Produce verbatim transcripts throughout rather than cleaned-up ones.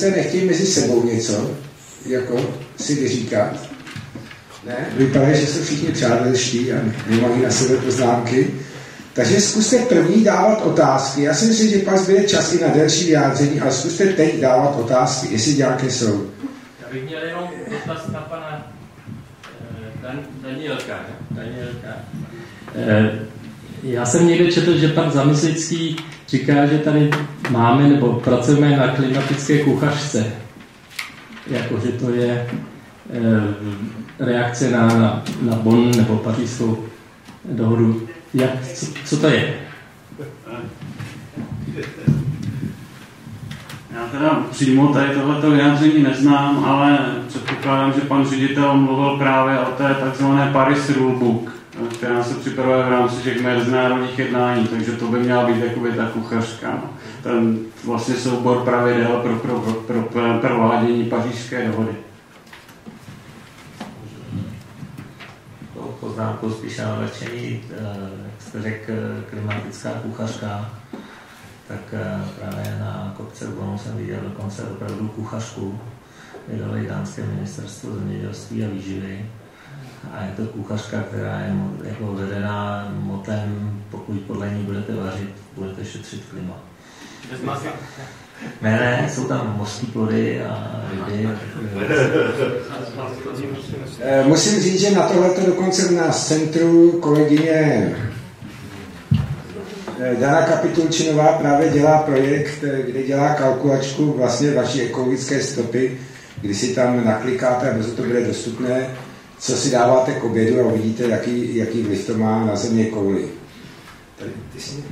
se nechtějí mezi sebou něco, jako si vyříkat. Ne? Vypadá, že jsou všichni přátelští a nemají na sebe poznámky. Takže zkuste první dávat otázky. Já si myslím, že pak zbyde čas i na delší vyjádření, ale zkuste teď dávat otázky, jestli nějaké jsou. Já bych měl jenom dotaz na pana Dan, Danielka. Danielka. Eh, já jsem někde četl, že pan Zamyslický říká, že tady máme nebo pracujeme na klimatické kuchařce. Jako, že to je eh, reakce na, na, na Bonn nebo Pařížskou dohodu. Jak, co, co to je? Já teda přímo tady tohleto vyjádření neznám, ale předpokládám, že pan ředitel mluvil právě o té takzvané Paris Rulebook, která se připravuje v rámci těch mezinárodních jednání, takže to by měla být jakoby ta kuchařka. No. Ten vlastně soubor pravidel pro, pro, pro, pro, pro provádění Pařížské dohody. Poznámku spíš na nadšení, jak jste řekl, klimatická kuchařka, tak právě na kopce u Bonnu jsem viděl dokonce opravdu kuchařku, vydali dánské ministerstvo zemědělství a výživy. A je to kuchařka, která je jako vedená motem, pokud podle ní budete vařit, budete šetřit klima. Bez masa. Ne, ne, jsou tam mořské plody a ryby. Musím říct, že na tohleto dokonce u nás v centru kolegyně Dana Kapitulčinová právě dělá projekt, kde dělá kalkulačku vlastně vaší ekologické stopy, kdy si tam naklikáte a brzo to bude dostupné, co si dáváte k obědu a uvidíte, jaký, jaký vliv to má na země kouli. Tady, ty jsi...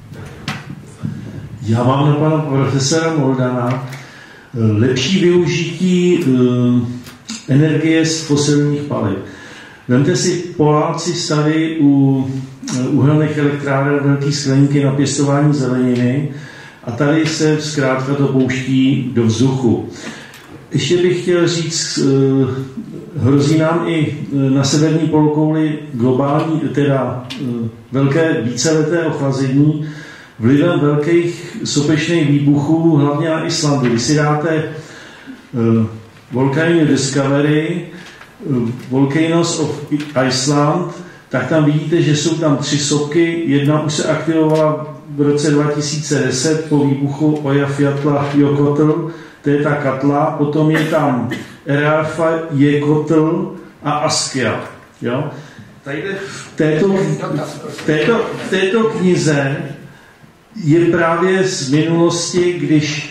Já mám na pana profesora Moldana lepší využití uh, energie z fosilních paliv. Vemte si, Poláci staví u uhelných elektráren velké skleníky na pěstování zeleniny a tady se zkrátka to pouští do vzduchu. Ještě bych chtěl říct, uh, hrozí nám i na severní polokouli globální, teda uh, velké víceleté ochlazení, vlivem velkých sopečných výbuchů, hlavně na Islandu. Když si dáte uh, Volcano Discovery, uh, Volcanoes of Iceland, tak tam vidíte, že jsou tam tři sopky. Jedna už se aktivovala v roce dva tisíce deset po výbuchu Eyjafjallajökull, to je ta Katla, potom je tam Eyjafjallajökull a Askja. Jo? Tady v této, v této, v této knize je právě z minulosti, když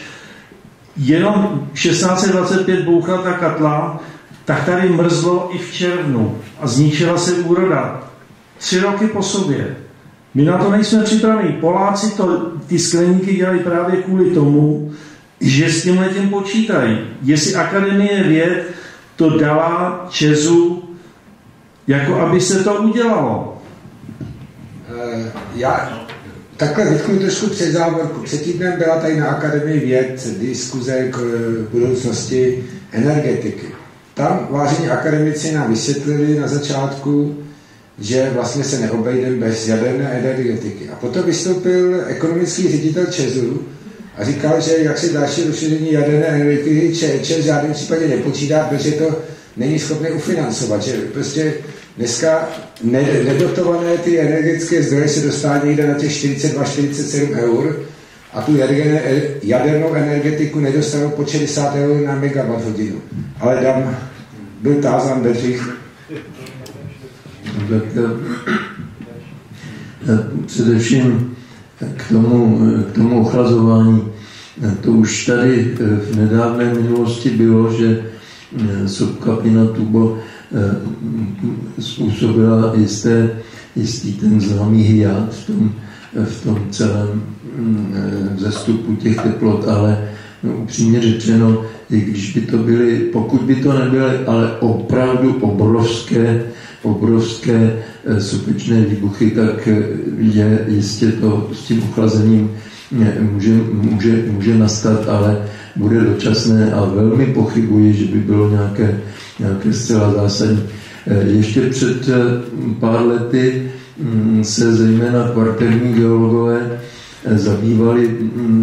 jenom šestnáct dvacet pět bouchla ta Katla, tak tady mrzlo i v červnu a zničila se úroda. Tři roky po sobě. My na to nejsme připraveni. Poláci to, ty skleníky dělají právě kvůli tomu, že s tímhle tím počítají. Jestli Akademie věd to dala Česu, jako aby se to udělalo. Uh, já takhle vytknu trošku před závorku. Před týdnem byla tady na Akademii věd diskuze k budoucnosti energetiky. Tam vážení akademici nám vysvětlili na začátku, že vlastně se neobejdeme bez jaderné energetiky. A potom vystoupil ekonomický ředitel ČEZu a říkal, že jak se další rozšíření jaderné energetiky ČEZ v žádném případě nepočítá, protože to není schopné ufinancovat. Že prostě dneska nedotované ty energetické zdroje se dostávají někde na těch čtyřicet dva čtyřicet sedm eur a tu jadernou energetiku nedostanou po šedesát eur na megawatt hodinu. Ale dám, byl tázán Bedřich. Především k tomu, k tomu ochlazování. To už tady v nedávné minulosti bylo, že sopka Pinatubo způsobila jisté, jistý ten známý hiat v tom, v tom celém vzestupu těch teplot, ale no, upřímně řečeno, i když by to byly, pokud by to nebyly, ale opravdu obrovské, obrovské sopečné výbuchy, tak je jistě to s tím ochlazením může, může, může nastat, ale bude dočasné a velmi pochybuji, že by bylo nějaké, nějaké zcela zásadní. Ještě před pár lety se zejména kvarterní geologové zabývali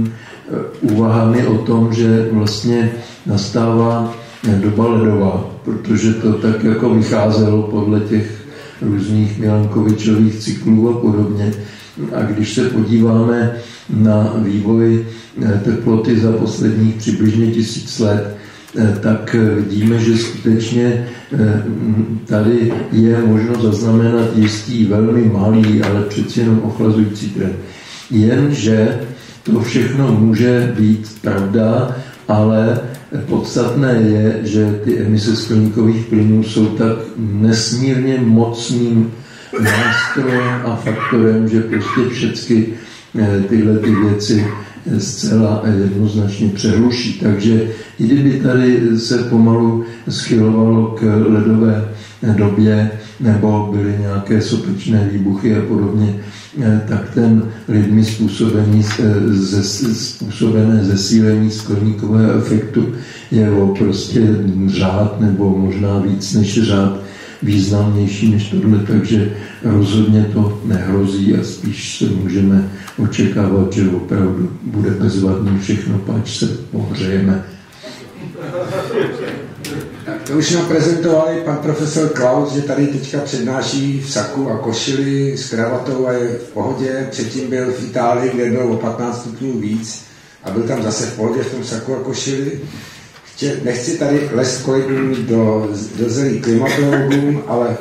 úvahami o tom, že vlastně nastává doba ledová, protože to tak jako vycházelo podle těch různých Milankovičových cyklů a podobně. A když se podíváme na vývoj teploty za posledních přibližně tisíc let, tak vidíme, že skutečně tady je možno zaznamenat jistý velmi malý, ale přeci jenom ochlazující trend. Jenže to všechno může být pravda, ale podstatné je, že ty emise skleníkových plynů jsou tak nesmírně mocným nástrojem a faktorem, že prostě všechny tyhle ty věci zcela jednoznačně přehluší. Takže i kdyby tady se pomalu schylovalo k ledové době nebo byly nějaké sopečné výbuchy a podobně, tak ten lidmi způsobený, způsobené zesílení skleníkového efektu je o prostě řád nebo možná víc než řád významnější než tohle, takže rozhodně to nehrozí a spíš se můžeme očekávat, že opravdu bude bezvadný všechno, páč se pohřejeme. To už nám prezentovali pan profesor Klaus, že tady teďka přednáší v saku a košili s kravatou a je v pohodě. Předtím byl v Itálii, kde bylo o patnáct stupňů víc a byl tam zase v pohodě v tom saku a košili. Chtě, nechci tady lest kolegům do, do zelí klimatologům, ale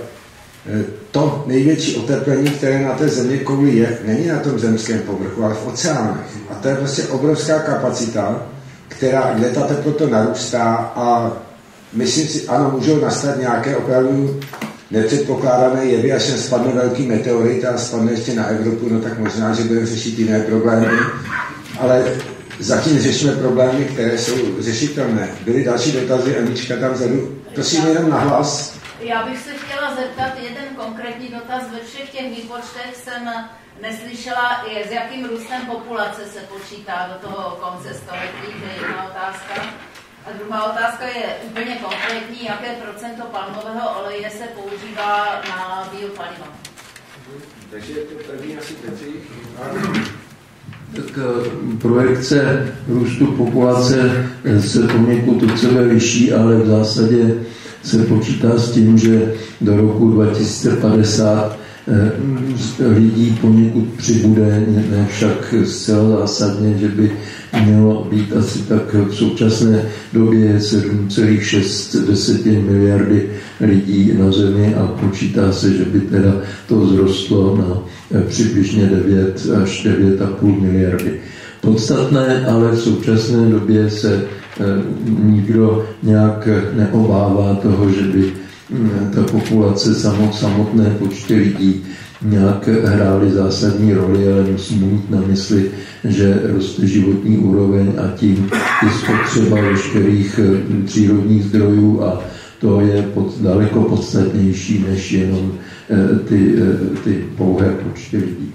to největší oteplení, které na té zeměkouli je, není na tom zemském povrchu, ale v oceánech. A to je prostě obrovská kapacita, která, kde ta teplota narůstá a myslím si, ano, můžou nastat nějaké opravdu nepředpokládané jevy, až sem spadne velký meteorit a spadne ještě na Evropu, no tak možná, že budeme řešit jiné problémy, ale zatím řešíme problémy, které jsou řešitelné. Byly další dotazy, Anička tam vzadu. Prosím jenom na hlas. Já bych se chtěla zeptat jeden konkrétní dotaz. Ve všech těch výpočtech jsem neslyšela, s jakým růstem populace se počítá do toho konce století, to je jedna otázka. A druhá otázka je úplně konkrétní, jaké procento palmového oleje se používá na biopaliva. Takže to první asi Petřích. Tak projekce růstu populace se poněkud od sebe liší, ale v zásadě se počítá s tím, že do roku dva tisíce padesát lidí poněkud přibude, ne však zcela zásadně, že by mělo být asi tak v současné době sedm celá šest miliardy lidí na Zemi a počítá se, že by teda to zrostlo na přibližně devět až devět a půl miliardy. Podstatné, ale v současné době se nikdo nějak neobává toho, že by ta populace samotné počty lidí nějak hrály zásadní roli, ale musíme mít na mysli, že roste životní úroveň a tím i spotřeba veškerých přírodních zdrojů a to je pod, daleko podstatnější než jenom ty, ty pouhé počty lidí.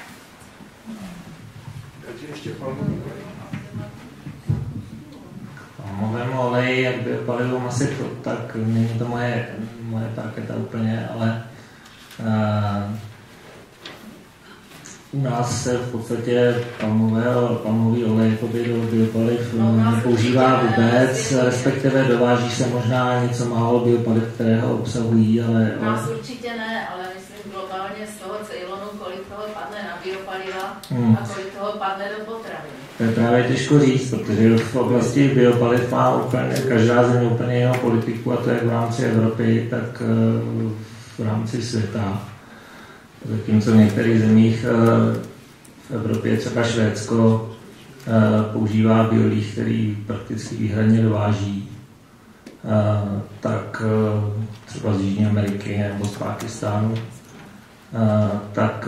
Palmovém oleji, jak biopalivům asi to, tak není to moje, moje parketa úplně, ale uh, u nás se v podstatě palmový olej do biopaliv no, nepoužívá vůbec, respektive dováží se možná něco málo biopaliv, které ho obsahují, ale... U nás určitě ne, ale myslím globálně z toho Ceylonu, kolik toho padne na biopaliva hmm. a kolik toho padne do potravin. To je právě těžko říct, protože v oblasti biopaliv má úplně, každá země úplně jinou politiku, a to jak v rámci Evropy, tak v rámci světa. Zatímco v některých zemích v Evropě, třeba Švédsko, používá biolíh, který prakticky výhradně dováží, tak třeba z Jižní Ameriky nebo z Pákistánu, tak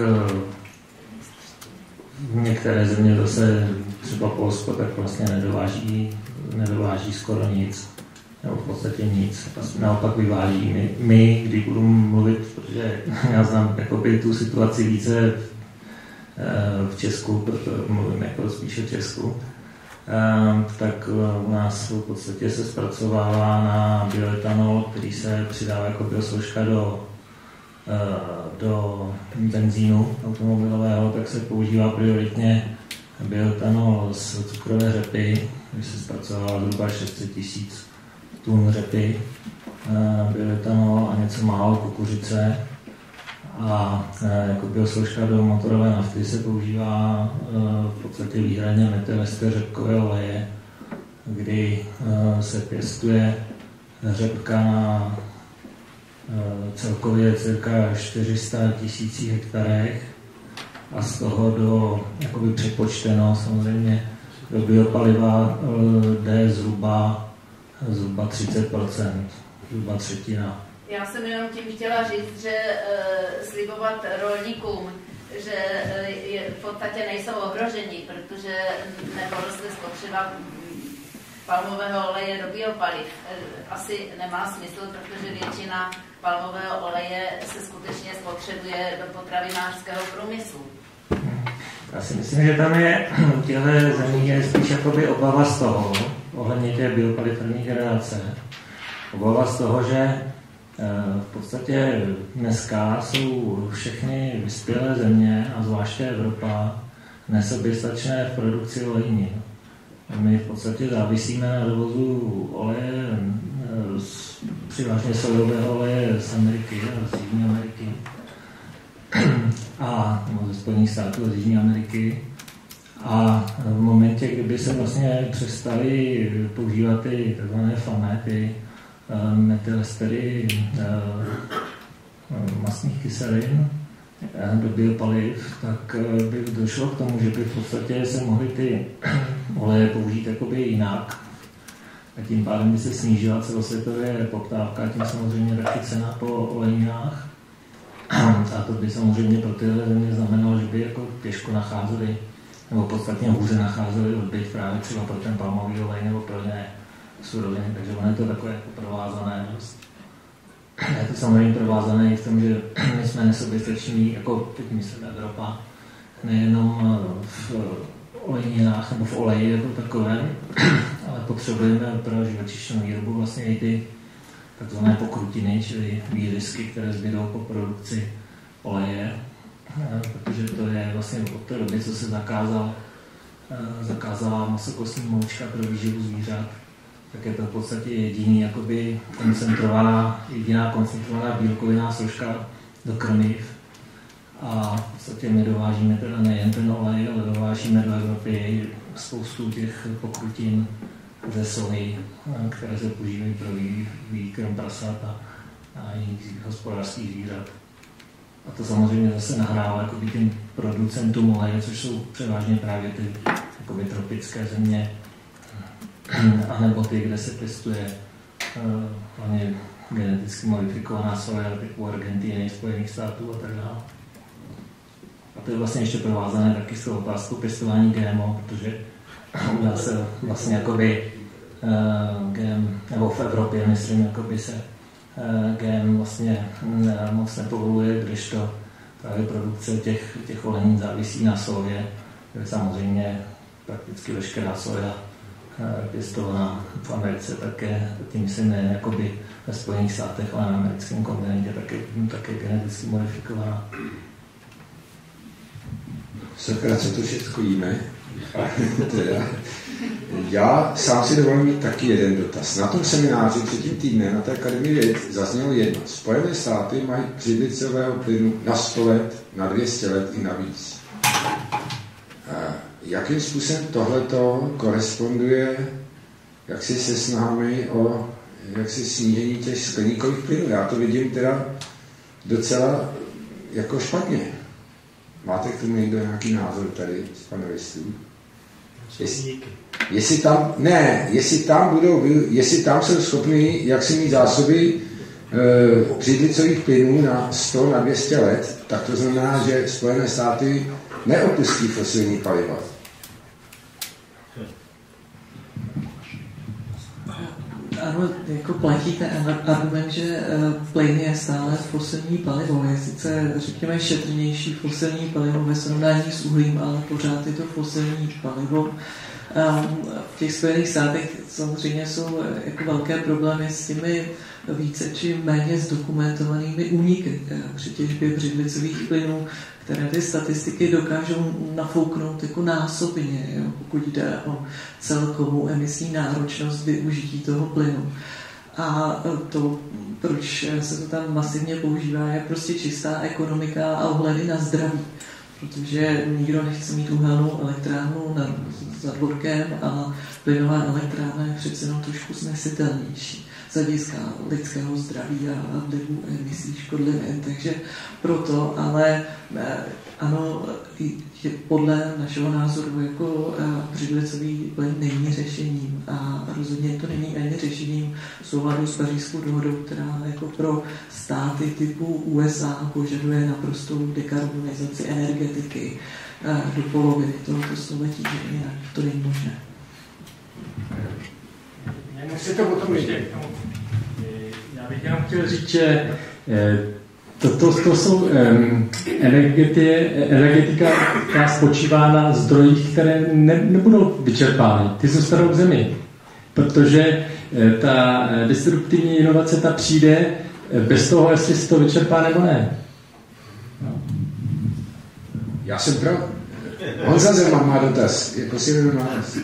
některé země zase, třeba Polsko, tak vlastně nedováží, nedováží skoro nic, nebo v podstatě nic. Naopak vyváží. My, my když budu mluvit, protože já znám jakoby, tu situaci více v Česku, protože mluvím jako spíše v Česku, tak u nás v podstatě se zpracovává na bioetanol, který se přidává jako biosložka do do benzínu automobilového, tak se používá prioritně bioetanol z cukrové řepy, když se zpracovalo zhruba šest set tisíc tun řepy, bioetanol a něco málo kukuřice. A jako biosložka do motorové nafty se používá v podstatě výhradně metylester řepkové oleje, kdy se pěstuje řepka na celkově cirka čtyři sta tisíc hektarech a z toho do, jakoby přepočteno samozřejmě, do biopaliva jde zhruba, zhruba třicet procent, zhruba třetina. Já jsem jenom tím chtěla říct, že e, slibovat rolníkům, že e, je, v podstatě nejsou ohroženi, protože neporostly spotřeba palmového oleje do biopaliv. E, asi nemá smysl, protože většina palmového oleje se skutečně spotřebuje do potravinářského průmyslu. Já si myslím, že tam je u těchto zemí je spíš jakoby obava z toho, ohledně těch biopaliv první generace, obava z toho, že v podstatě dneska jsou všechny vyspělé země, a zvláště Evropa, nesoběstačné v produkci olejnin. My v podstatě závisíme na dovozu oleje, přivážně sojového oleje z Ameriky, z Jižní Ameriky a ze Spojených států z Jižní Ameriky. A v momentě, kdyby se vlastně přestali používat ty tzv. FAME, ty metylestery mastných kyselin do biopaliv, tak by došlo k tomu, že by v podstatě se mohly ty oleje použít jakoby jinak. A tím pádem by se snížila celosvětově poptávka, tím samozřejmě taky cena po olejninách. A to by samozřejmě pro tyhle země znamenalo, že by jako těžko nacházeli, nebo podstatně hůře nacházeli odbyt právě třeba pro ten palmový olej nebo pro jiné suroviny, takže ono je to takové jako provázané. Je to samozřejmě provázané i v tom, že my jsme nesoběstační, jako teď myslím Evropa, nejenom v olejninách nebo v oleji jako takovém, ale potřebujeme pro živočišnou výrobu vlastně i ty takzvané pokrutiny, čili výlisky, které zbydou po produkci oleje, protože to je vlastně od té doby, co se zakázal, zakázala masokostní moučka pro výživu zvířat, tak je to v podstatě jediný jakoby koncentrovaná, jediná koncentrovaná bílkovinná složka do krmiv. A v podstatě my dovážíme teda nejen ten olej, ale dovážíme do Evropy spoustu těch pokrutin ze soji, které se používají pro výkrm prasat a, a jiných hospodářských zvířat. A to samozřejmě zase nahrává jakoby těm producentům oleje, což jsou převážně právě ty jakoby tropické země, anebo ty, kde se pěstuje uh, hlavně geneticky modifikovaná soja typu Argentiny, Spojených států a tak dále. A to je vlastně ještě provázané taky s tou otázkou pěstování G M O, protože u nás se vlastně jakoby uh, G M, nebo v Evropě, myslím, jakoby se uh, G M vlastně ne, moc nepovoluje, když to právě produkce těch, těch olejnin závisí na sojě, kde samozřejmě prakticky veškerá soja pěstovaná v Americe také, tím myslím ne jakoby ve Spojených státech, ale na americkém kontinentě také, také geneticky modifikovaná. Sakra, co to všechno jíme? teda, já sám si dovolím mít taky jeden dotaz. Na tom semináři třetím týdne na té Akademii věd zaznělo jedno. Spojené státy mají břidlicového plynu na sto let, na dvě stě let i navíc. Jakým způsobem tohleto koresponduje jaksi se snahami o jaksi snížení těch skleníkových plynů? Já to vidím teda docela jako špatně. Máte k tomu někdo nějaký názor tady z panelistů? Jestli, jestli tam, ne, jestli tam budou, jestli tam jsou schopni jaksi mít zásoby e, břidlicových plynů na sto, na dvě stě let, tak to znamená, že Spojené státy neopustí fosilní paliva. Ano, jako platí ten argument, že plyn je stále fosilní palivo. Je sice, řekněme, šetrnější fosilní palivo ve srovnání s uhlím, ale pořád je to fosilní palivo. V těch Spojených státech samozřejmě jsou jako velké problémy s těmi více či méně zdokumentovanými úniky při těžbě břidlicových plynů, které ty statistiky dokážou nafouknout jako násobně, jo, pokud jde o celkovou emisní náročnost využití toho plynu. A to, proč se to tam masivně používá, je prostě čistá ekonomika a ohledy na zdraví. Protože nikdo nechce mít uhelnou elektrárnu nad zadvorkem a plynová elektrárna je přece jenom trošku snesitelnější z hlediska lidského zdraví a vlivu emisí škodlivin. Takže proto, ale ano, podle našeho názoru jako břidlicový plyn není řešením a rozhodně to není ani řešením v souladu s Pařížskou dohodou, která jako pro státy typu U S A požaduje naprostou dekarbonizaci energetiky do poloviny tohoto století, že jinak to není možné. Můžete potom ještě. Já bych jenom chtěl říct, že to, to, to jsou um, energetika, která spočívá na zdrojích, které ne, nebudou vyčerpány. Ty zůstanou v zemi. Protože ta disruptivní inovace ta přijde bez toho, jestli se to vyčerpá nebo ne. No. Já jsem pro. Honza Zeman má dotaz. Jako si nevím má dotaz.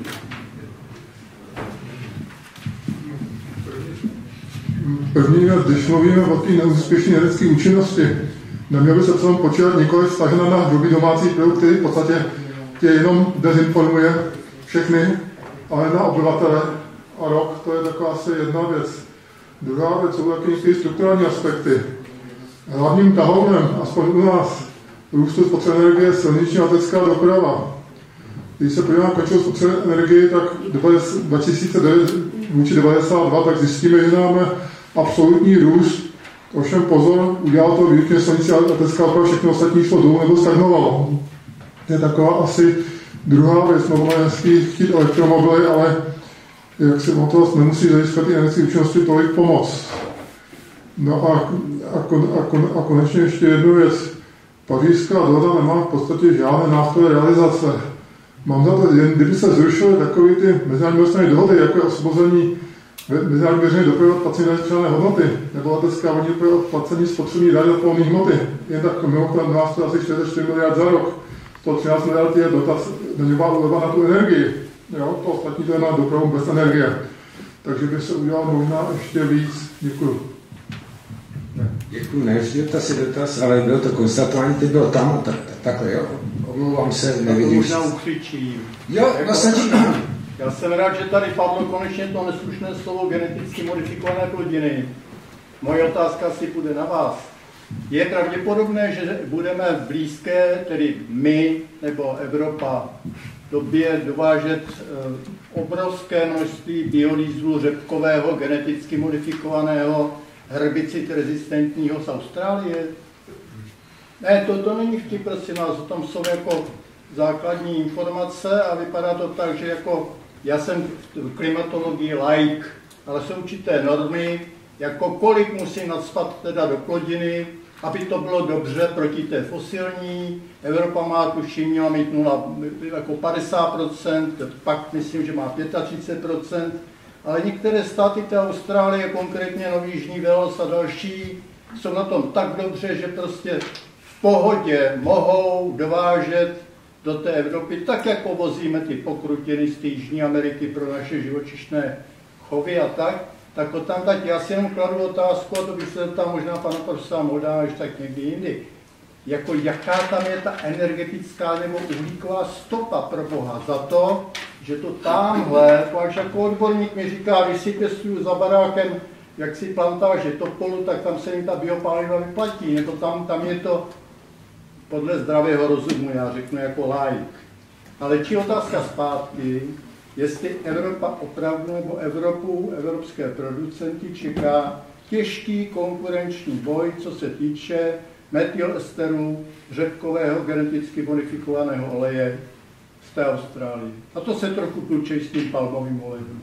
První věc, když mluvíme o té neúspěšné energetické účinnosti, neměl by se celém počítat nikoli vztahna na hrubý domácí produkt, který v podstatě tě jenom dezinformuje všechny, ale na obyvatele. A rok, to je taková asi jedna věc. Druhá věc jsou taky některé strukturální aspekty. Hlavním tahounem, aspoň u nás, růstu spotřeby energie je silniční a letecká doprava. Když se podíváme na končnou spotřeby energie, tak dva tisíce devět vůči devadesát dva, tak zjistíme, že máme absolutní růst. Ovšem pozor, udělal to výjimečně silniční a letecká doprava, všechno ostatní šlo dolů nebo stagnovalo. To je taková asi druhá věc, mohla hezky chtít elektromobily, ale jak si motovost nemusí zajistit ty energetické účinnosti tolik pomoc. No a, a, a, a konečně ještě jednu věc. Pařížská dohoda nemá v podstatě žádné nástroje realizace. Mám za to, jen kdyby se zrušily takové ty mezinárodní dohody, jako je osvobození mezinárodní veřejné dopravy od placení nezapřené hodnoty, nebo letecká vodní doprava od placení spotřební daně od pohonných hmoty. Jen tak mimochodem nás to asi čtyřicet čtyři miliard za rok. sto třináct miliard je dotaz, daňová úleva na tu energii. Jo, to ostatní to je na dopravu bez energie. Takže by se udělal možná ještě víc. Děkuju. Děkuju, ne, vždy dotaz je dotaz, ale bylo to konstatování, teď bylo tam a tak, takhle, jo. Omlouvám se, nevidím. Možná ukřičím. Jo, no snažím. Já jsem rád, že tady padlo konečně to neslušné slovo geneticky modifikované plodiny. Moje otázka si půjde na vás. Je pravděpodobné, že budeme v blízké, tedy my nebo Evropa, době dovážet obrovské množství biodýzlu řepkového, geneticky modifikovaného, herbicid rezistentního z Austrálie? Ne, to, to není vtip, prosím nás, o tom jsou jako základní informace a vypadá to tak, že jako já jsem v klimatologii laik, ale jsou určité normy, jako kolik musí nadspat teda do plodiny, aby to bylo dobře proti té fosilní. Evropa má, tuším, měla mít nula, jako padesát procent, pak myslím, že má třicet pět procent, ale některé státy, té Austrálie, konkrétně Nový Jižní Wales a další, jsou na tom tak dobře, že prostě v pohodě mohou dovážet do té Evropy, tak jako vozíme ty pokrutiny z té Jižní Ameriky pro naše živočišné chovy a tak, tak tam tak já si jenom kladu otázku, a to bych se zeptal možná pana profesora Moldá, až tak někdy jindy, jako jaká tam je ta energetická nebo uhlíková stopa pro Boha za to, že to tamhle, až jako odborník mi říká, když si pěstuju za barákem, jak si plantáže topolu, tak tam se mi ta biopáliva vyplatí, nebo tam, tam je to podle zdravého rozumu, já řeknu jako laik. Ale či otázka zpátky, jestli Evropa opravdu, nebo Evropu, evropské producenty čeká těžký konkurenční boj, co se týče metylesterů, řepkového geneticky modifikovaného oleje z té Austrálie. A to se trochu tlučej s tím palmovým olejem.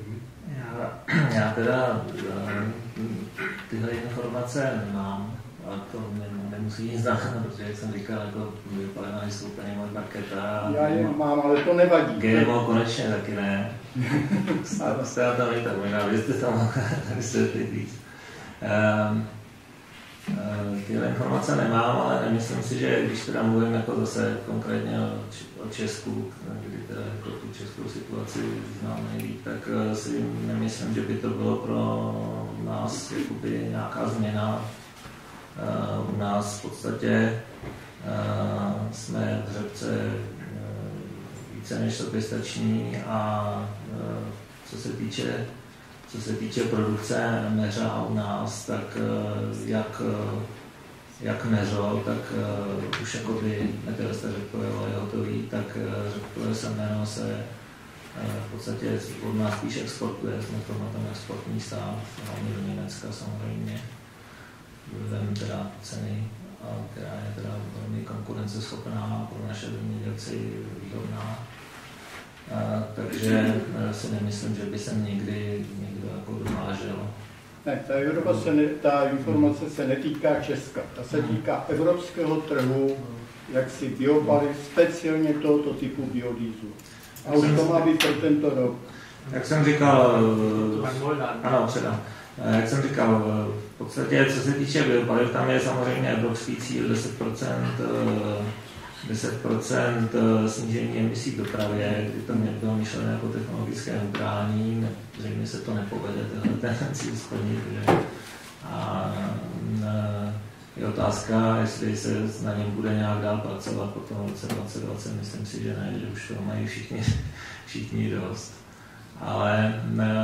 Já, já teda tyhle informace nemám, ale to ne, nemusí nic znamenat, protože jak jsem říkal, jako biopaliva nejsou úplně moje marketa. Já je mám, ale to nevadí. G M O konečně taky ne. Stále tam nejde, možná vy jste tam vysvětlit víc. Um, Tyhle informace nemám, ale nemyslím si, že když teda mluvím jako zase konkrétně o Česku, kdy teda jako tu českou situaci znám nejlíp, tak si nemyslím, že by to bylo pro nás jakoby nějaká změna. U nás v podstatě jsme v řepce více než soběstační a co se týče Co se týče produkce meřa u nás, tak jak, jak meřo, tak uh, už jakoby metylister řepkové oleje hotový, tak řepkové semeno se uh, v podstatě od nás spíš exportuje, jsme v tomhle tam exportní stát, hlavně do Německa samozřejmě. Vem teda ceny, která je teda velmi konkurenceschopná, pro naše zemědělci výhodná. A, takže si nemyslím, že by se někdy někdo jako dovážel. Ne, ta, Evropa se ne, ta informace se netýká Česka, ta se týká evropského trhu, jaksi biopaliv, speciálně tohoto typu biodýzlu. A už to má být pro tento rok. Jak jsem říkal, ano, předám. Jak jsem říkal, v podstatě, co se týče biopaliv, tam je samozřejmě evropský cíl deset procent deset procent snížení emisí v dopravě, kdy to bylo myšlené jako technologické neutrální, zřejmě se to nepovede, tenhle ten cíl splnit. A je otázka, jestli se na něm bude nějak dál pracovat po tom roce dvacet dvacet, myslím si, že ne, že už to mají všichni, všichni dost. Ale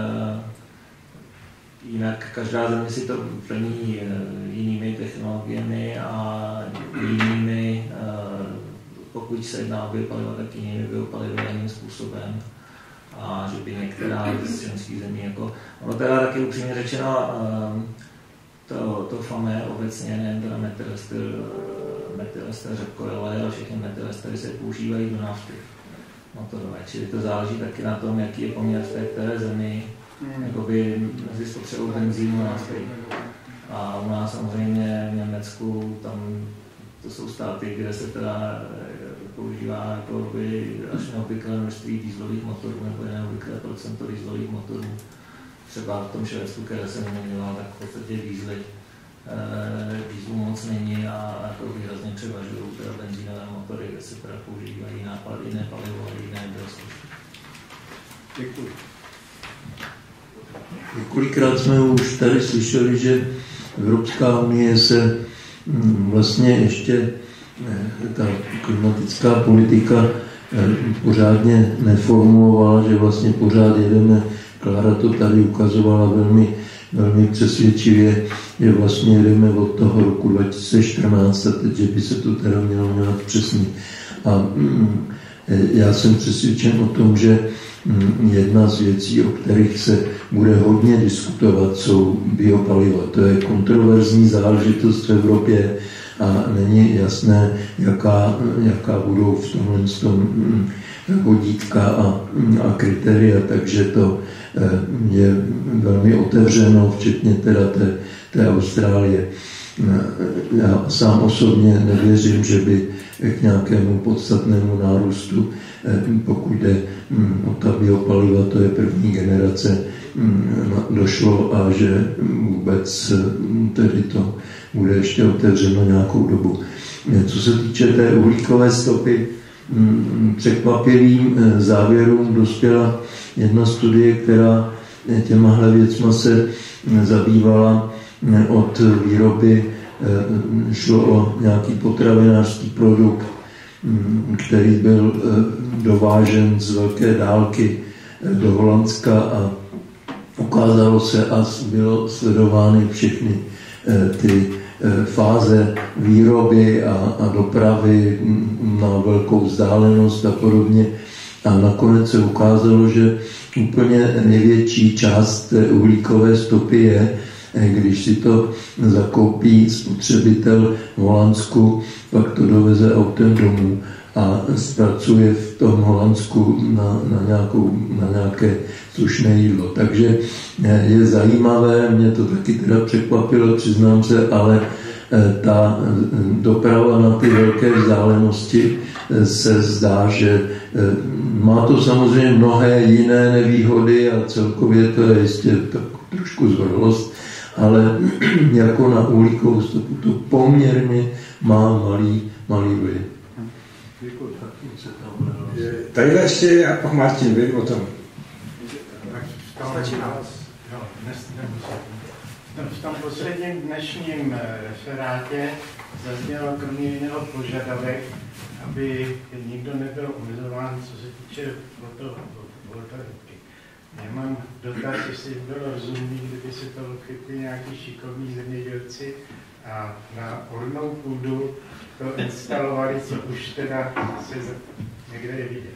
jinak každá země si to plní jinými technologiemi a jinými, pokud se jedná o biopaliva, tak jinými biopalivy jiným způsobem. A že by některá z členských zemí, jako, ono teda taky upřímně řečeno, to, to famé obecně, nejen teda metylester, metylester řepkové oleje, ale všechny metylestery se používají do nafty motorové, čili to záleží taky na tom, jaký je poměr v té které zemi, mm. jakoby mezi spotřebou benzínu a nafty. A u nás samozřejmě v Německu, tam to jsou státy, kde se teda používá jakoby až neobvyklé množství dieselových motorů nebo neobvyklé procento dieselových motorů. Třeba v tom Švédsku, které jsem neměla, tak v podstatě diesely, dieselů moc není a jako výrazně převažují teda benzínové motory, kde se teda používají jiná, jiné palivo a jiné biosložky. Děkuji. Několikrát jsme už tady slyšeli, že Evropská unie se vlastně ještě ta klimatická politika pořádně neformulovala, že vlastně pořád jedeme, Klára to tady ukazovala velmi, velmi přesvědčivě, že vlastně jedeme od toho roku dva tisíce čtrnáct a teď, že by se to teda mělo nějak přesně. A mm, já jsem přesvědčen o tom, že mm, jedna z věcí, o kterých se bude hodně diskutovat, jsou biopaliva. To je kontroverzní záležitost v Evropě a není jasné, jaká, jaká budou v tomhle tom vodítka a, a kritéria, takže to je velmi otevřeno, včetně teda té, té Austrálie. Já sám osobně nevěřím, že by k nějakému podstatnému nárůstu, pokud jde o ta biopaliva, to je první generace, došlo a že vůbec tedy to bude ještě otevřeno nějakou dobu. Co se týče té uhlíkové stopy, překvapivým závěrům dospěla jedna studie, která těmahle věcma se zabývala. Od výroby šlo o nějaký potravinářský produkt, který byl dovážen z velké dálky do Holandska a ukázalo se a bylo sledovány všechny ty fáze výroby a, a dopravy na velkou vzdálenost a podobně. A nakonec se ukázalo, že úplně největší část té uhlíkové stopy je, když si to zakoupí spotřebitel v Holandsku, pak to doveze autem domů a zpracuje v tom Holandsku na, na, nějakou, na nějaké slušné jídlo. Takže je zajímavé, mě to taky teda překvapilo, přiznám se, ale ta doprava na ty velké vzdálenosti se zdá, že má to samozřejmě mnohé jiné nevýhody a celkově to je jistě tak trošku zvrhlost, ale jako na uhlíkovou stopu to poměrně má malý, malý vliv. Tady ještě a pak Martin, vím o tom. Stačí na vás. V tom posledním dnešním referátě zaznělo kromě jiného požadavek, aby nikdo nebyl omezován, co se týče fotovoltaiky. Já mám dotaz, jestli bylo rozumný, kdyby si to chytli nějaký šikovní zemědělci a na ornou půdu to instalovali, co už teda se někde je vidět.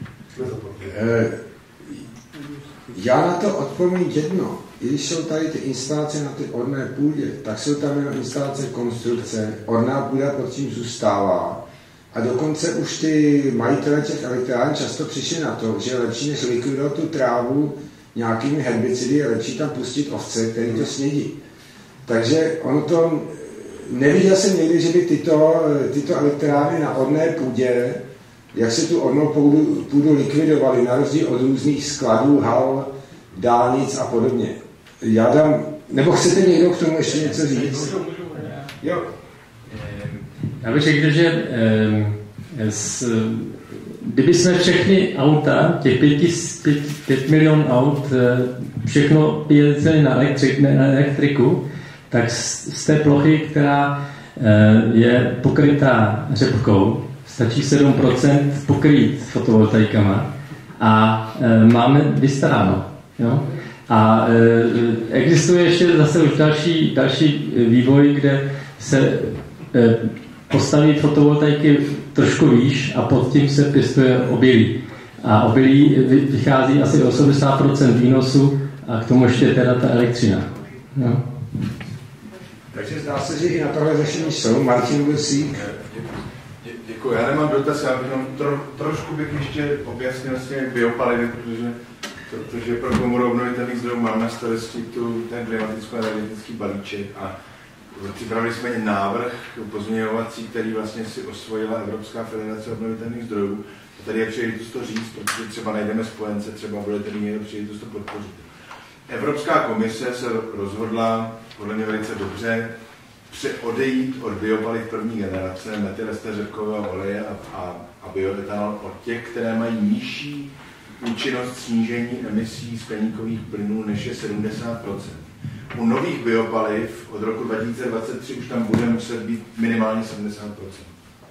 Já na to odpovím jedno. Když jsou tady ty instalace na ty orné půdě, tak jsou tam jenom instalace konstrukce, orná půda pod tím zůstává. A dokonce už ty majitele těch elektrárn často přišli na to, že je lepší, než likvidovat tu trávu nějakými herbicidy, je lepší tam pustit ovce, který to snědí. Takže ono to, neviděl jsem někdy, že by tyto, tyto elektrárny na orné půdě, jak se tu ornou půdu, půdu likvidovali, na rozdíl od různých skladů, hal, dálnic a podobně. Já dám, nebo chcete někdo k tomu ještě něco říct? Jo. Já bych řekl, že s, kdyby jsme všechny auta, těch pět, pět, pět milion aut, všechno jezdili na, elektri, na elektriku, tak z, z té plochy, která je pokrytá řepkou, stačí sedm procent pokrýt fotovoltaikama a máme vystaráno. Jo? A existuje ještě zase už další, další vývoj, kde se postaví fotovoltaiky trošku výš a pod tím se pěstuje obilí. A obilí vychází asi osmdesát procent výnosu a k tomu ještě teda ta elektřina. No. Takže zdá se, že i na tohle řešení jsou. Martin Vlsík. Děkuji. Já nemám dotaz, já bych tro, trošku bych ještě objasnil s těmi biopalivy, protože, protože pro Komoru obnovitelných zdrojů mám na starosti tu, ten klimaticko-energetický balíček a připravili jsme návrh pozměňovací, který vlastně si osvojila Evropská federace obnovitelných zdrojů. A tady je příležitost to říct, protože třeba najdeme spojence, třeba budete mít někdo příležitost to podpořit. Evropská komise se rozhodla, podle mě velice dobře, odejít od biopaliv první generace, metylester řepkového oleje a, a, a bioetanol od těch, které mají nižší účinnost snížení emisí skleníkových plynů než je sedmdesát procent. U nových biopaliv od roku dva tisíce dvacet tři už tam bude muset být minimálně sedmdesát procent.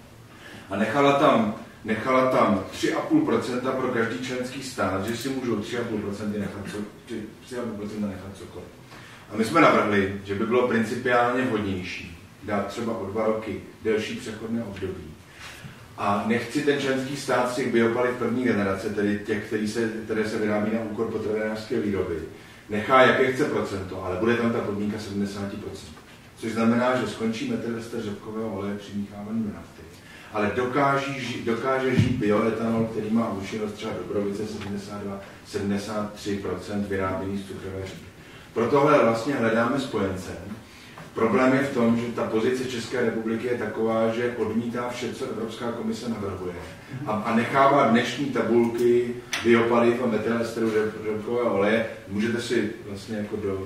A nechala tam, nechala tam tři celá pět procenta pro každý členský stát, že si můžou tři celá pět procenta nechat, co, tři celá pět procenta nechat cokoliv. A my jsme navrhli, že by bylo principiálně vhodnější dát třeba o dva roky delší přechodné období. A nechci ten členský stát z těch biopaliv první generace, tedy těch, který se, které se vyrábí na úkor potravinářské výroby, nechá jaké chce procento, ale bude tam ta podmínka sedmdesát procent. Což znamená, že skončí metylester řepkového oleje přimíchávaný nafty. Ale dokáže, dokáže žít bioetanol, který má účinnost třeba Dobrovice sedmdesát dva až sedmdesát tři procent vyráběný z cukrové řepy. Pro tohle vlastně hledáme spojence. Problém je v tom, že ta pozice České republiky je taková, že odmítá vše, co Evropská komise navrhuje. A, a nechává dnešní tabulky biopaliv a metylesteru řepkového oleje. Můžete si vlastně jako do,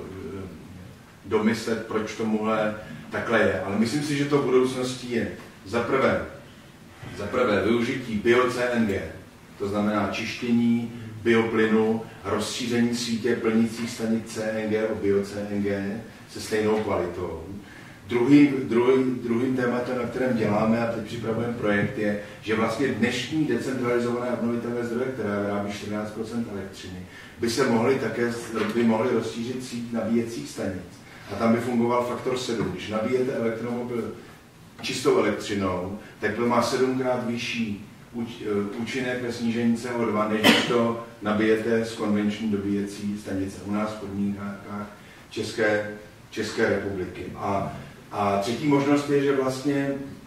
domyslet, proč tomuhle takhle je. Ale myslím si, že to v budoucnosti je za prvé, za prvé využití bio-C N G, to znamená čištění bioplynu, rozšíření sítě plnících stanic C N G o bio-C N G se stejnou kvalitou. Druhý, druhý, druhým tématem, na kterém děláme, a teď připravujeme projekt, je, že vlastně dnešní decentralizované obnovitelné zdroje, které vyrábí čtrnáct procent elektřiny, by se mohly také by mohly rozšířit síť nabíjecích stanic. A tam by fungoval faktor sedm. Když nabíjete elektromobil čistou elektřinou, tak to má sedmkrát vyšší účinek ve snížení C O dva, než to nabijete z konvenční dobíjecí stanice u nás v podmínkách České, České republiky. A, a třetí možnost je, že vlastně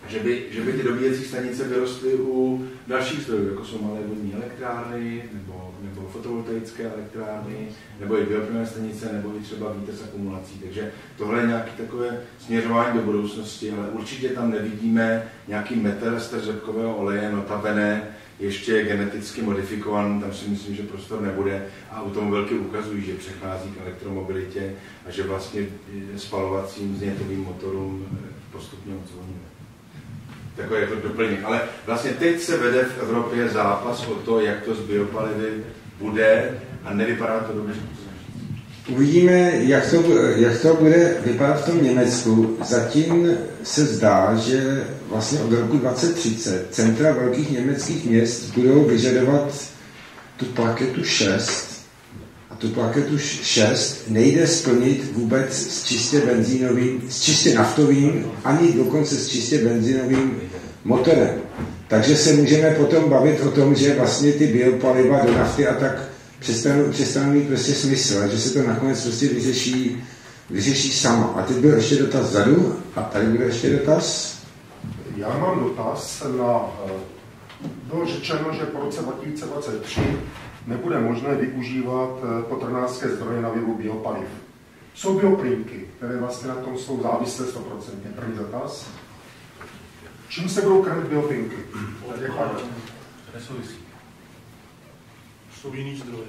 že by, že by ty dobíjecí stanice vyrostly u dalších zdrojů, jako jsou malé vodní elektrárny, nebo, nebo fotovoltaické elektrárny, nebo i bioplynové stanice, nebo i třeba vítr s akumulací. Takže tohle je nějaké takové směřování do budoucnosti, ale určitě tam nevidíme nějaký meterester řepkového oleje, notabene, ještě geneticky modifikovaný, tam si myslím, že prostor nebude a automobilky ukazují, že přechází k elektromobilitě a že vlastně spalovacím vznětovým motorům postupně odzvoníme. Takové jako doplněk. Ale vlastně teď se vede v Evropě zápas o to, jak to s biopalivy bude a nevypadá to dobře. Uvidíme, jak to, jak to bude vypadat v tom Německu. Zatím se zdá, že vlastně od roku dvacet třicet centra velkých německých měst budou vyžadovat tu plaketu šest. A tu plaketu šest nejde splnit vůbec s čistě benzínovým, s čistě naftovým, ani dokonce s čistě benzínovým motorem. Takže se můžeme potom bavit o tom, že vlastně ty biopaliva do nafty a tak přestanou, přestanou mít prostě smysl, že se to nakonec prostě vyřeší, vyřeší samo. A teď byl ještě dotaz vzadu a tady bude ještě dotaz. Já mám dotaz na... Bylo řečeno, že po roce dva tisíce dvacet tři nebude možné využívat potravinářské zdroje na výrobu biopaliv. Jsou bioplynky, které vlastně na tom jsou závislé sto procent. První dotaz. Čím se budou krmit bioplynky? To je fakt. Nesouvisí. Jsou jiný zdroje.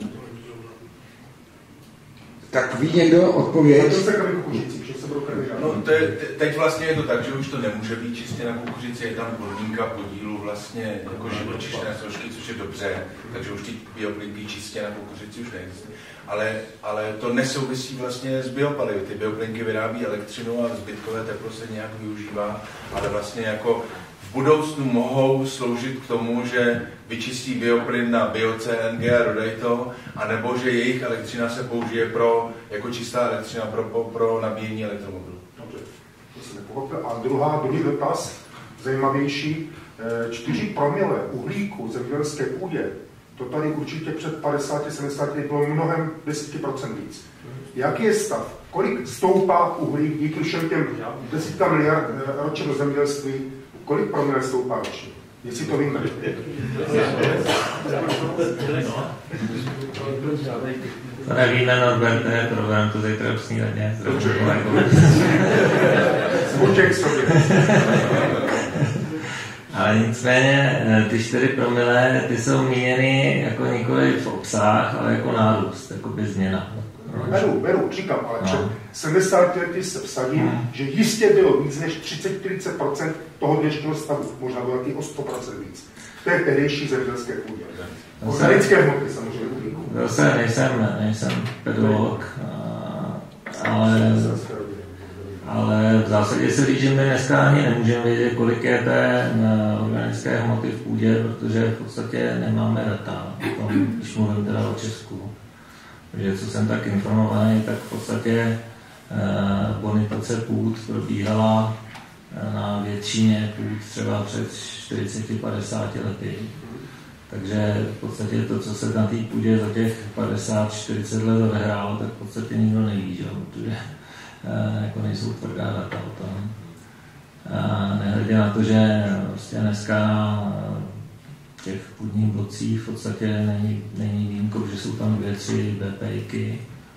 Tak ví někdo odpověď? To se krmí kukuřicí, že se budou krmit. No, to je, teď vlastně je to tak, že už to nemůže být čistě na kukuřici, je tam podmínka podílu vlastně jako živočišné složky, což je dobře, takže už ty bioplynky čistě na kukuřici už neexistují. Ale, ale to nesouvisí vlastně s biopalivy. Ty bioplynky vyrábí elektřinu a zbytkové teplo se nějak využívá, ale vlastně jako v budoucnu mohou sloužit k tomu, že vyčistí bioplyn na bio-C N G a dodají to, anebo že jejich elektřina se použije pro, jako čistá elektřina pro, pro, pro nabíjení elektromobilu. Dobře, to jsem nepochopil. A druhá, druhý dotaz, zajímavější, čtyři promile uhlíku v zemědělské půdě, to tady určitě před padesáti sedmdesáti bylo mnohem deset procent víc. Jaký je stav? Kolik stoupá uhlík díky všem těm desítkám miliard ročně do zemědělství? Kolik promile stoupá ročně? Jestli to víme. To nevíme, Norberte, problém to zítra v snídaně. Smuček sobě. Ale nicméně ty čtyři promile, ty jsou míněny jako nikoli v obsah, ale jako nárůst, jako by změna. Beru, beru, říkám, ale před no. sedmdesáti lety se vsadím, hmm. že jistě bylo víc než třicet až čtyřicet procent toho dnešního stavu, možná bylo taky o sto procent víc. V té tehdejší zemědělské půdě. Organické hmoty samozřejmě. Zase nejsem, nejsem pedagog, ale, ale v zásadě se říct, že my dneska ani nemůžeme vědět, kolik je té organické hmoty v půdě, protože v podstatě nemáme data, když mluvím teda o Česku. Protože co jsem tak informovaný, tak v podstatě eh, bonitace půd probíhala eh, na většině půd třeba před čtyřiceti padesáti lety. Takže v podstatě to, co se na té půdě za těch padesát čtyřicet let odehrálo, tak v podstatě nikdo neví, že? Protože eh, jako nejsou tvrdá data o tom. A nehledě na to, že vlastně dneska v těch půdních blocích v podstatě není, není výjimkou, že jsou tam dvě, tři BPIky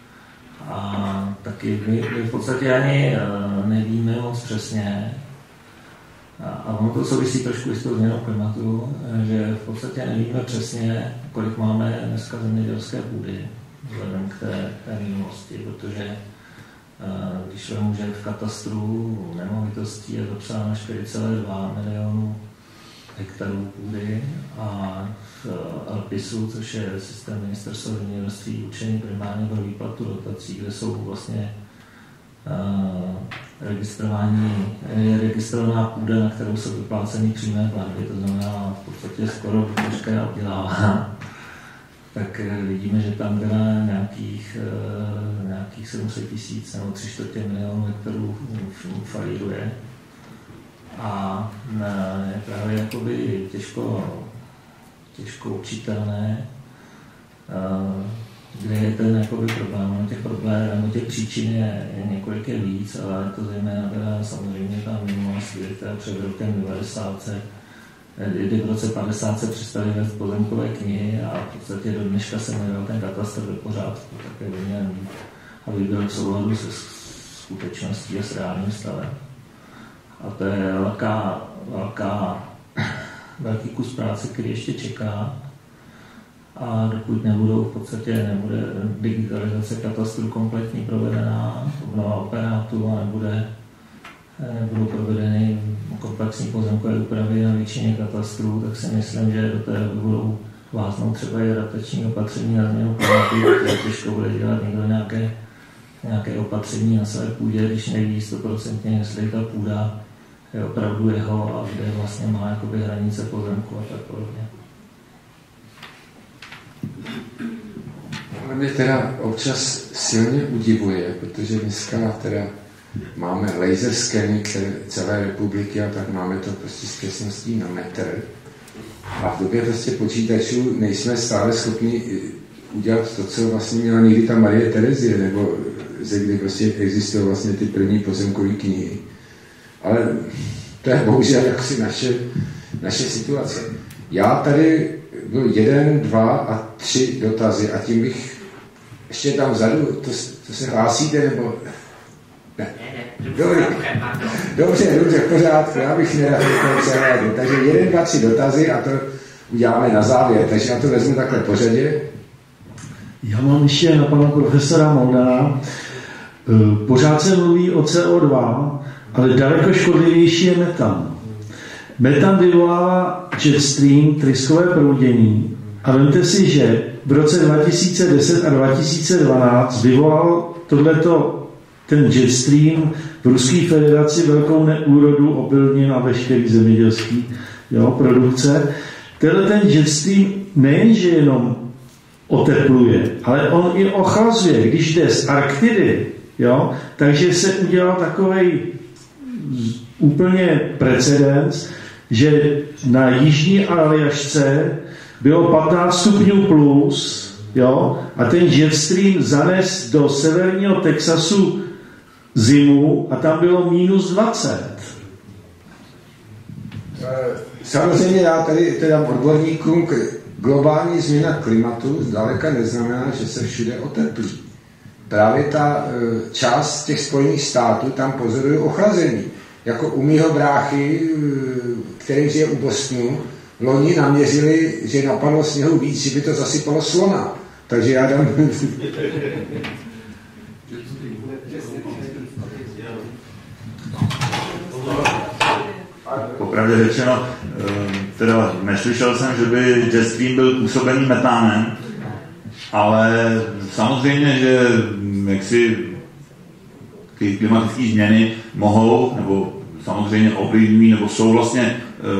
a taky my, my v podstatě ani nevíme moc přesně a, a ono to souvisí trošku i s tou změnou klimatu, že v podstatě nevíme přesně, kolik máme dneska zemědělské půdy vzhledem k té, té minulosti, protože když vemu, že v katastru nemovitostí je zapsáno čtyři celé dva milionu hektarů půdy a v Alpisu, což je systém ministerstva zemědělství určený primárně pro výplatu dotací, kde jsou vlastně uh, registrování, je registrovaná půda, na kterou jsou vypláceny přímé platby, to znamená v podstatě skoro veškeré obdělává. Tak vidíme, že tam byla nějakých, uh, nějakých sedm set tisíc nebo tři čtvrtě milionů hektarů falíruje. A je právě jakoby těžko, těžko učitelné, kde je ten jakoby problém. No těch problémů, těch příčin je, je několik je víc, ale je to zejména teda samozřejmě ta minulost, kdy teda před rokem devadesát, kdy v roce padesát se přestali vést pozemkové knihy a v podstatě do dneška se nedal ten katastr do pořádku, tak je měl, aby byl v souladu se skutečností a s reálným stavem. A to je velká, velká, velký kus práce, který ještě čeká. A dokud nebudou v podstatě nebude digitalizace katastru kompletně provedená, obnova operátu a nebude, nebudou provedeny komplexní pozemkové úpravy na většině katastrů, tak si myslím, že do té doby budou váznout třeba i adaptační opatření na změnu klimatu, které těžko bude dělat někdo nějaké, nějaké opatření na své půdě, když neví stoprocentně, jestli ta půda je opravdu jeho a kde vlastně má jakoby hranice pozemku a tak podobně. Ale mě teda občas silně udivuje, protože dneska teda máme laser skeny celé republiky a tak máme to prostě s přesností na metr. A v době prostě počítačů nejsme stále schopni udělat to, co vlastně měla někdy ta Marie Terezie, nebo ze kdy prostě existují vlastně ty první pozemkové knihy. Ale to je bohužel jaksi naše, naše situace. Já tady byl jeden, dva a tři dotazy a tím bych ještě tam vzadu, to, to se hlásíte, nebo... Ne. Dobrý. Dobře, dobře, v pořádku, já bych nerad celé. Takže jeden, dva, tři dotazy a to uděláme na závěr. Takže já to vezmu takhle po řadě. Já mám ještě na pana profesora Moldana. Pořád se mluví o C O dva, ale daleko škodlivější je metan. Metan vyvolává jetstream, tryskové proudění a vemte si, že v roce dva tisíce deset a dva tisíce dvanáct vyvolal tohleto ten jetstream v Ruské federaci velkou neúrodu obilnin a veškerý zemědělský jo, produkce. Tenhle ten jetstream nejenže jenom otepluje, ale on i ochlazuje, když jde z Arktidy, jo, takže se udělal takovej úplně precedens, že na jižní Aljašce bylo patnáct stupňů plus, jo, a ten jetstream zanes do severního Texasu zimu a tam bylo minus dvacet. Samozřejmě já tady teda odborníkům, globální změna klimatu zdaleka neznamená, že se všude oteplí. Právě ta část těch Spojených států tam pozorují ochlazení. Jako u mýho bráchy, který žije u Bostonu, loni naměřili, že napadlo sněhu víc, že by to zasypalo slona. Takže já dám... Popravdě řečeno, teda neslyšel jsem, že by jetstream byl působený metánem, ale samozřejmě, že jaksi ty klimatické změny mohou, nebo samozřejmě ovlivňují, nebo jsou vlastně e,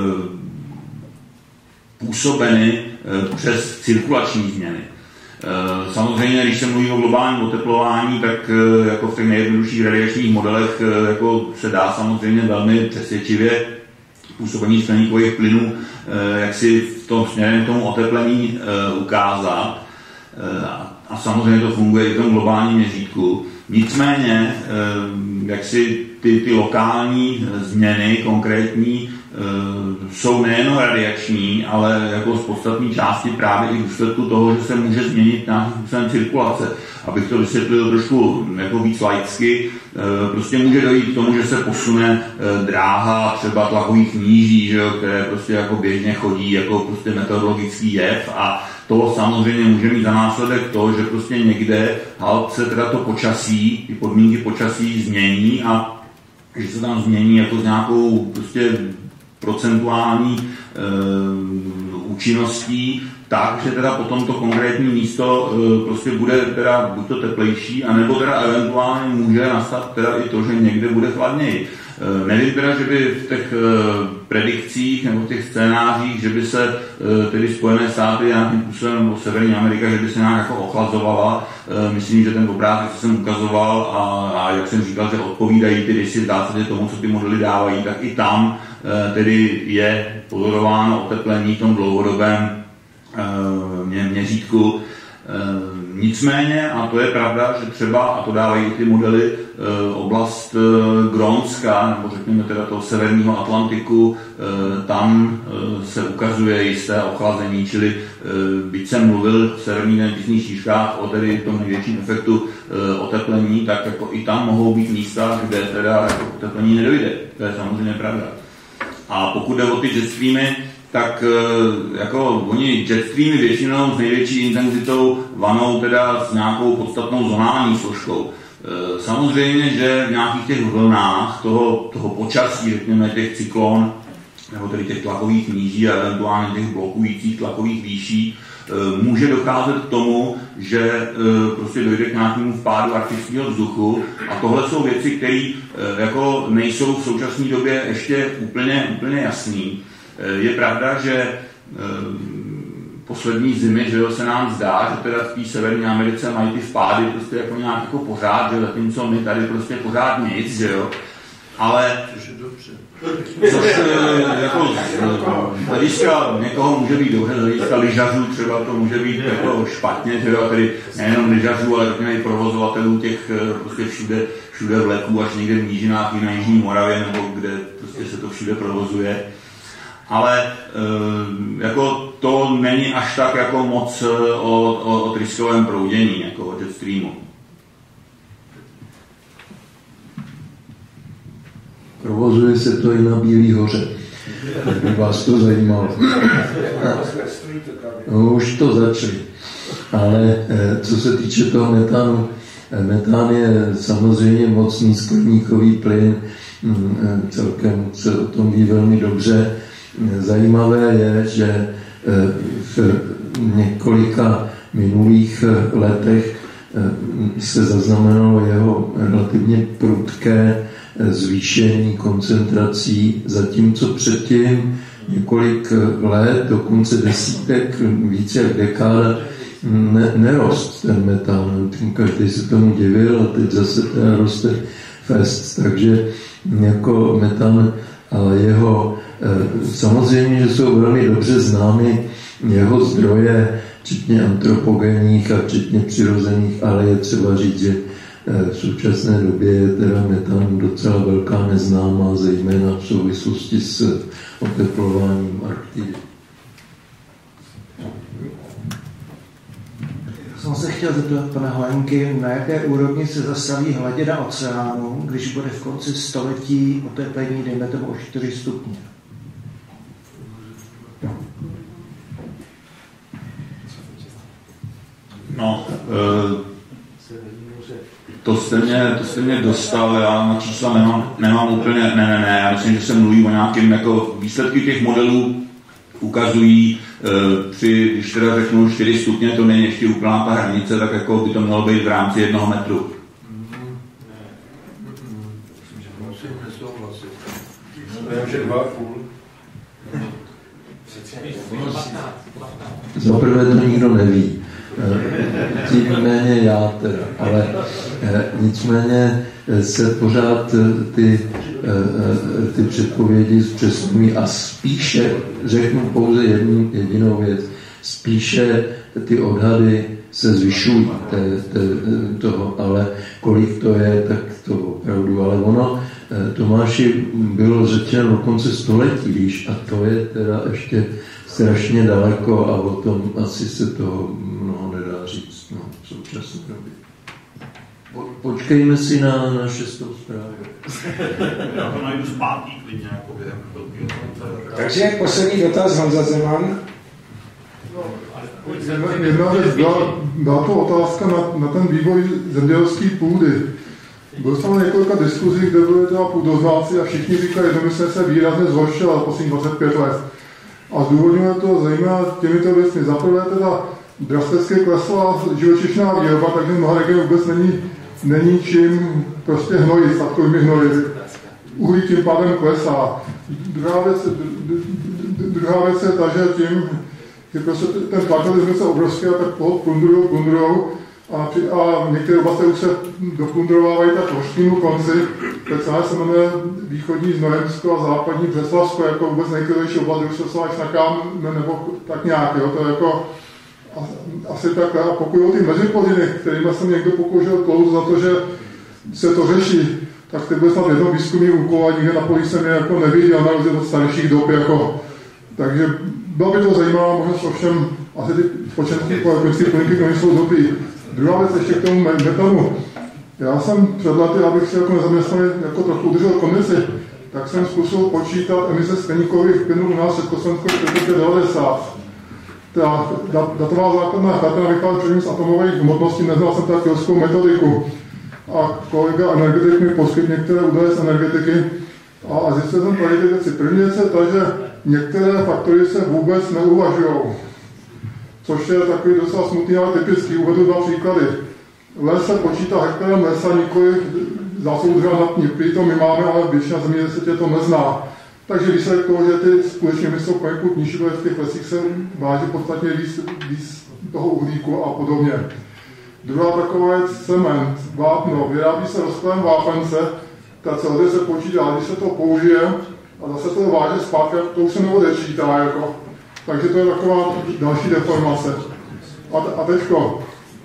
působeny e, přes cirkulační změny. E, samozřejmě, když se mluví o globálním oteplování, tak e, jako v těch nejjednodušších radiačních modelech e, jako se dá samozřejmě velmi přesvědčivě působení skleníkových plynů e, jak si v tom směrem k tomu oteplení e, ukázat. E, a samozřejmě to funguje i v tom globálním měřítku. Nicméně, jak si ty, ty lokální změny konkrétní jsou nejen radiační, ale jako z podstatné části právě i v důsledku toho, že se může změnit nějakým způsobem cirkulace. Abych to vysvětlil trošku jako víc laicky, prostě může dojít k tomu, že se posune dráha třeba tlakových níží, že jo, které prostě jako běžně chodí jako prostě meteorologický jev a to samozřejmě může mít za následek to, že prostě někde halt se teda to počasí, ty podmínky počasí změní a že se tam změní jako s nějakou prostě procentuální e, účinností, tak, že teda potom to konkrétní místo e, prostě bude teda buď to teplejší, anebo teda eventuálně může nastat teda i to, že někde bude chladněji. E, nevím teda, že by v těch e, predikcích nebo v těch scénářích, že by se e, tedy Spojené státy nějakým způsobem nebo Severní Amerika, že by se nějak jako ochlazovala. E, myslím, že ten obrázek, co jsem ukazoval a, a jak jsem říkal, že odpovídají tedy si dá se tomu, co ty modely dávají, tak i tam e, tedy je pozorováno oteplení v tom dlouhodobém e, měřítku. E, nicméně, a to je pravda, že třeba, a to dávají ty modely, oblast Grónska, nebo řekněme teda toho severního Atlantiku, tam se ukazuje jisté ochlazení, čili byť jsem mluvil v severních zeměpisných šířkách o tedy tom největším efektu oteplení, tak jako i tam mohou být místa, kde teda jako oteplení nedojde. To je samozřejmě pravda. A pokud jde o ty jet streamy, tak jako oni jet streamy většinou s největší intenzitou vanou teda s nějakou podstatnou zonální složkou. Samozřejmě, že v nějakých těch vlnách toho, toho počasí, řekněme těch cyklon, nebo tedy těch tlakových níží a eventuálně těch blokujících tlakových výší, může docházet k tomu, že prostě dojde k nějakému vpádu arktického vzduchu a tohle jsou věci, které jako nejsou v současné době ještě úplně, úplně jasný. Je pravda, že poslední zimy, že jo, se nám zdá, že teda v té Severní Americe mají ty vpády prostě jako nějak jako pořád, že zatímco my tady prostě pořád nic, že jo, ale což jako z hlediska někoho může být dobře, z hlediska lyžařů třeba to může být jako špatně, že jo, tedy nejenom lyžařů, ale řekněme i provozovatelů těch prostě všude, všude vleků, až někde v nížinách i na Jižní Moravě, nebo kde prostě se to všude provozuje. Ale jako to není až tak jako moc o, o, o tryskovém proudění, jako o jet streamu. Provozuje se to i na Bílý hoře. Kdyby vás to zajímalo. No, už to začali. Ale co se týče toho metánu, metán je samozřejmě mocný skleníkový plyn, celkem se o tom ví velmi dobře. Zajímavé je, že v několika minulých letech se zaznamenalo jeho relativně prudké zvýšení koncentrací, zatímco předtím několik let, dokonce desítek, více jak dekáda, ne, nerost ten metán. Každý se tomu divil a teď zase ten roste fest. Takže jako metan a jeho, samozřejmě, že jsou velmi dobře známy jeho zdroje, včetně antropogenních a včetně přirozených, ale je třeba říct, že v současné době je teda metan docela velká neznámá, zejména v souvislosti s oteplováním Arktidy. Jsem se chtěl zeptat pana Hojenky, na jaké úrovni se zastaví hladina oceánu, když bude v konci století oteplení, dejme tomu o čtyři stupně? No, e- To jste, mě, to jste mě dostal, já na čísla nemám, nemám úplně, ne, ne, ne, já myslím, že se mluví o nějakým, jako výsledky těch modelů ukazují, e, při, když teda řeknu čtyři stupně, to není ještě úplná ta hranice, tak jako by to mělo být v rámci jednoho metru. Za prvé to nikdo neví. Tím méně já teda, ale e, nicméně se pořád ty, e, ty předpovědi zpřesňují a spíše, řeknu pouze jednu jedinou věc, spíše ty odhady se zvyšují te, te, toho, ale kolik to je, tak to opravdu, ale ono, Tomáši, bylo řečeno do konce století, víš, a to je teda ještě strašně daleko a o tom asi se toho mnoho nedá říct, no, v současné době. Po, počkejme si na, na šestou zprávu. Já to najdu zpátky klidně, jako během Takže poslední dotaz, Honza Zeman. Jedna věc, byla, byla to otázka na, na ten vývoj zemědělské půdy. Byl jsem na několika diskuzí, kde byly teda půdoznáci a všichni říkali, že se se výrazně zhoršila posledních dvacet pět let. A zdůvodňuje to zejména těmito věcmi. Za prvé teda drasticky klesla živočišná výroba, takže v mnoha regionech vůbec není, není čím prostě hnojit, statkovými hnojit. Uhlí tím pádem klesá. Druhá věc, druhá věc je ta, že tím, že prostě ten plantalismus je obrovský a tak plundrujou, plundrujou a, a některé oblasti už se doplundrovávají tak k hořkému konci. Speciálně se jmenuje východní Znojemsko a západní Břeslavsko, jako vůbec nejklidnější oblast, už se až na Kámen, nebo tak nějak, jo, to je jako asi takhle. A pokud ty meziplodiny, kterými jsem někdo pokoušel klouz za to, že se to řeší, tak ty byl snad jedno výzkumný úkol a nikde na poli jsem je jako neviděl na rozdíl od starších dob. Jako. Takže bylo by to zajímavá možnost, ovšem asi ty společenské politické podniky to nejsou dobrý. Druhá věc ještě k tomu metanu. Já jsem před lety, abych si jako nezaměstnaný jako trochu udržel komisi, tak jsem zkusil počítat emise skleníkových plynů u nás v Československu v roce devadesát. Ta datová základná charta vychází především z atomových hmotností, neznal jsem tak fyzickou metodiku. A kolega energetik mi poskytl některé údaje z energetiky a zjistil jsem tady ty věci. První věc je ta, že některé faktory se vůbec neuvažují, což je takový docela smutný, ale typický. Uvedu dva příklady. Les se počítá hektarem lesa, nikoli zásobu dřeva na pni. Prý to my máme, ale většina zemědělství to nezná. Takže výsledek toho, že ty skutečně jsou poněkud nižší, protože v těch lesích se váží podstatně víc, víc toho uhlíku a podobně. Druhá taková je cement, vápno. Vyrábí se rozkladem vápence, ta C O dva se počítá, když se to použije a zase to váže zpátky, to už se neodečítá. Jako. Takže to je taková další deformace. A, a teďko,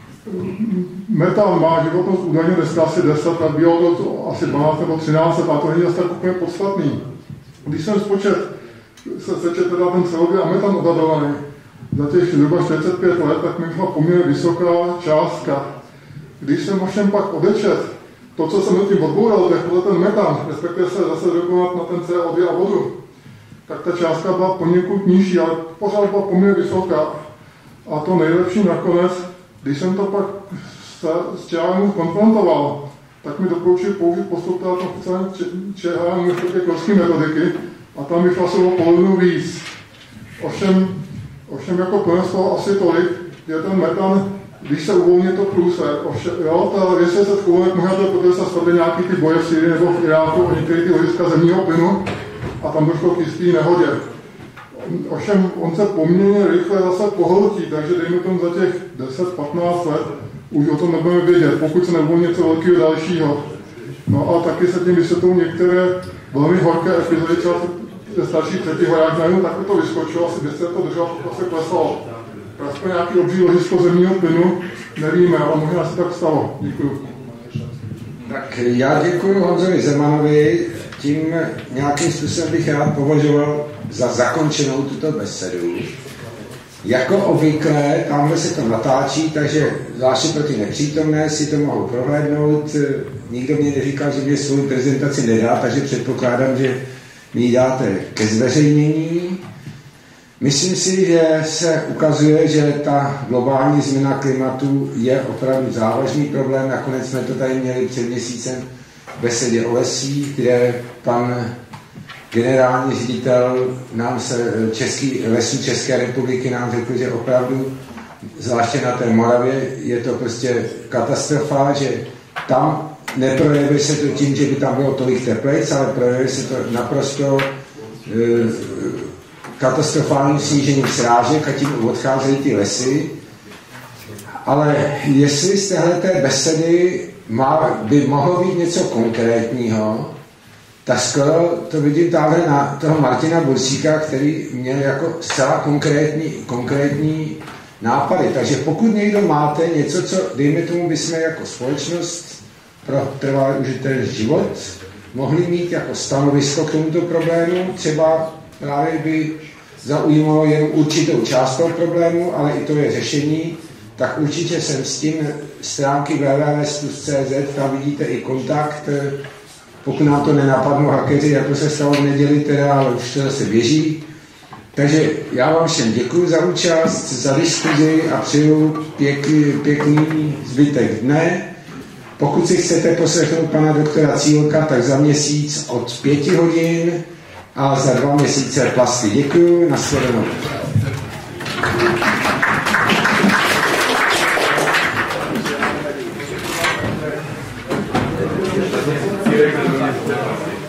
metan má životnost údajně dneska asi deset let, bylo to asi dvanáct nebo třináct let, a to není zase tak úplně podstatný. Když jsem spočet, se sečet teda ten C O dva a metan odhadovaný za těch zhruba čtyřicet pět let, tak mi byla poměrně vysoká částka. Když jsem ovšem pak odečet to, co jsem tím odboural, tak podle ten metan, respektive se zase dokonat na ten C O dva a vodu, tak ta částka byla poněkud nižší, ale pořád byla poměrně vysoká. A to nejlepší nakonec, když jsem to pak s Čehánem konfrontoval, tak mi doporučil použít postup oficiální Čehán klasické metodiky a tam vyšla se o polovinu víc. Ovšem, ovšem jako konec toho asi tolik, je ten metan, když se uvolní to průser. Ovšem, jo, ta věc je se tchůvek, možná to je, protože se spadly nějaký ty boje v Syrii nebo v Iráku o některé ty ložiska zemního plynu a tam došlo k jistý nehodě. Ovšem, on se poměrně rychle zase pohltí, takže dejme tomu za těch deset patnáct let už o tom nebudeme vědět, pokud se neuvolní něco velkého dalšího. No a taky se tím vysvětlou některé velmi horké epizody, třeba ze starší třetí horák, najednou takhle to vyskočilo, asi dvě stě to drželo, to se klesalo. Pražsko nějaký obří ložisko zemního plynu, nevíme, ale možná se tak stalo. Děkuji. Tak já děkuji Honzovi Zemanovi, tím nějakým způsobem bych rád považoval za zakončenou tuto besedu. Jako obvykle, tamhle se to natáčí, takže zvláště pro ty nepřítomné si to mohou prohlédnout. Nikdo mě neříkal, že mě svou prezentaci nedá, takže předpokládám, že mi ji dáte ke zveřejnění. Myslím si, že se ukazuje, že ta globální změna klimatu je opravdu závažný problém. Nakonec jsme to tady měli před měsícem v besedě o lesích, kde pan generální ředitel nám se Český, lesů České republiky nám řekl, že opravdu, zvláště na té Moravě, je to prostě katastrofa, že tam neprojevuje se to tím, že by tam bylo tolik teplejc, ale projevuje se to naprosto e, katastrofálním snížením srážek a tím odcházejí ty lesy. Ale jestli z téhleté besedy má, by mohlo být něco konkrétního, tak skoro to vidím tady na toho Martina Bursíka, který měl jako zcela konkrétní, konkrétní nápady. Takže pokud někdo máte něco, co, dejme tomu, bychom jako společnost pro trvalý užitelný život mohli mít jako stanovisko k tomuto problému, třeba právě by zaujímalo jen určitou část toho problému, ale i to je řešení, tak určitě jsem s tím stránky w w w tečka lestus tečka c z, tam vidíte i kontakt, pokud nám to nenapadnou hackeři, jako se stalo v neděli teda, ale už to zase běží. Takže já vám všem děkuji za účast, za diskuzi a přeju pěkný, pěkný zbytek dne. Pokud si chcete poslechnout pana doktora Cílka, tak za měsíc od pěti hodin a za dva měsíce plasty. Děkuji, nashledanou. Thank you.